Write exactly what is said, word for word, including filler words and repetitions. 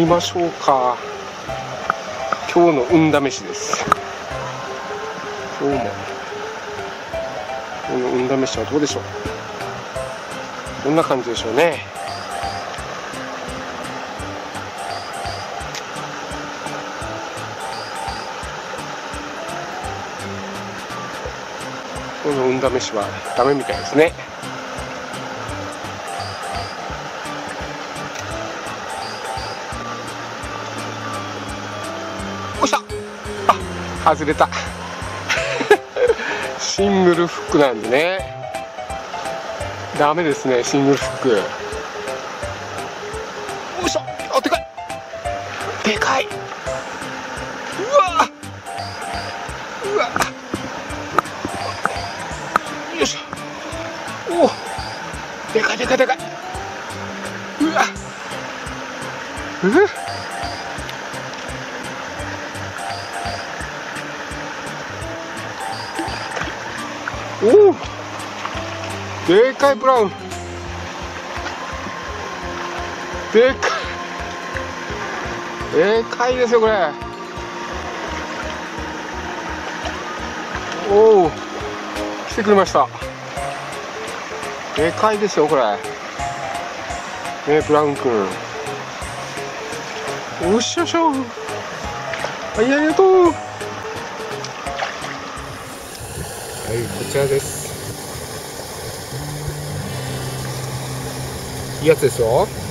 みましょうか。今日の運試しです。今日も今日の運試しはどうでしょう。どんな感じでしょうね。今日の運試しはダメみたいですね。おっしゃ、あ、外れた。シングルフックなんでね、ダメですね、シングルフック。よいしょ、あ、でかい、でかい、うわうわ、よいしょ、おお、でかいでかいでかい、うわ、うっ、おお、でかいブラウン、でかい、でかいですよこれ。おお、来てくれました。でかいですよこれね、ブラウンくん。おっしゃしょ、はい、ありがとう。はい、こちらです。いいやつですよ。